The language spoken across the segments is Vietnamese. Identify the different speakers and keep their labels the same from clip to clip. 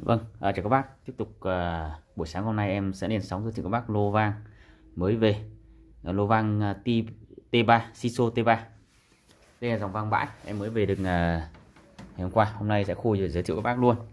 Speaker 1: Vâng, chào các bác. Tiếp tục buổi sáng hôm nay em sẽ lên sóng giới thiệu các bác lô vang mới về. Lô vang T3, Siso T3. Đây là dòng vang bãi, em mới về được ngày hôm qua. Hôm nay sẽ khui rồi giới thiệu các bác luôn.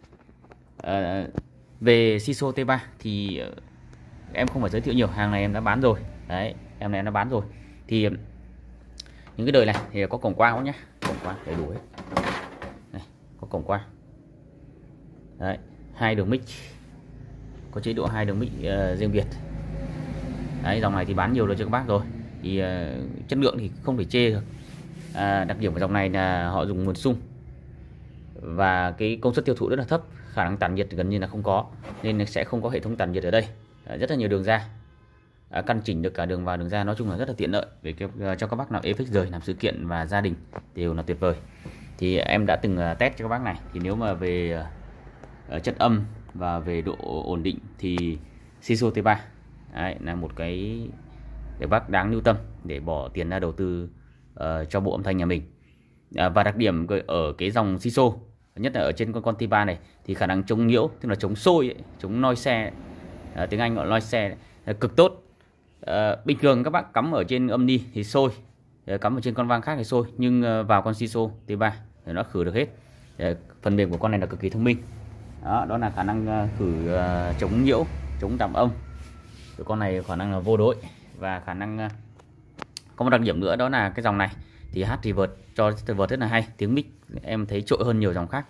Speaker 1: Về Siso T3 thì em không phải giới thiệu nhiều, hàng này em đã bán rồi. Đấy, em này em đã bán rồi. Thì những cái đời này thì có cổng quang nhé, cổng quang đầy đủ hết. Này, có cổng quang. Đấy, 2 đường mic, có chế độ 2 đường mic riêng biệt. Đấy, dòng này thì bán nhiều rồi cho các bác rồi, thì chất lượng thì không thể chê được. Đặc điểm của dòng này là họ dùng nguồn sung và cái công suất tiêu thụ rất là thấp, khả năng tản nhiệt gần như là không có, nên sẽ không có hệ thống tản nhiệt ở đây. Rất là nhiều đường ra, căn chỉnh được cả đường vào đường ra, nói chung là rất là tiện lợi về cho các bác nào ép rời làm sự kiện và gia đình đều là tuyệt vời. Thì em đã từng test cho các bác này, thì nếu mà về chất âm và về độ ổn định thì Siso T3 đấy, là một cái để bác đáng lưu tâm để bỏ tiền ra đầu tư cho bộ âm thanh nhà mình. Và đặc điểm ở cái dòng Siso, nhất là ở trên con T3 này, thì khả năng chống nhiễu, tức là chống sôi ấy, chống noise, tiếng Anh gọi noise, cực tốt. Bình thường các bác cắm ở trên âm đi thì sôi, cắm ở trên con vang khác thì sôi, nhưng vào con Siso T3 thì nó khử được hết. Phần mềm của con này là cực kỳ thông minh. Đó là khả năng khử chống nhiễu, chống tạp âm. Cái con này khả năng là vô đối, và khả năng có một đặc điểm nữa, đó là cái dòng này thì hát reverb cho reverb rất là hay, tiếng mic em thấy trội hơn nhiều dòng khác.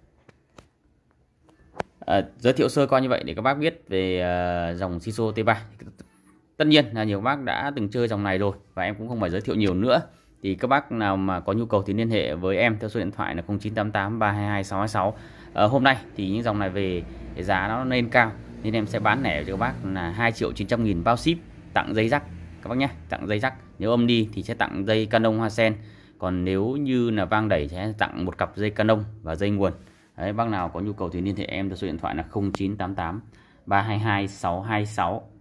Speaker 1: Giới thiệu sơ qua như vậy để các bác biết về dòng Siso T3. Tất nhiên là nhiều bác đã từng chơi dòng này rồi và em cũng không phải giới thiệu nhiều nữa. Thì các bác nào mà có nhu cầu thì liên hệ với em theo số điện thoại là 0988 322 626. Hôm nay thì những dòng này về giá nó lên cao nên em sẽ bán lẻ cho các bác là 2.900.000 bao ship, tặng dây rắc các bác nhé, tặng dây rắc. Nếu âm đi thì sẽ tặng dây Canon Hoa Sen, còn nếu như là vang đẩy sẽ tặng một cặp dây Canon và dây nguồn. Đấy, bác nào có nhu cầu thì liên hệ em theo số điện thoại là 0988 322 626.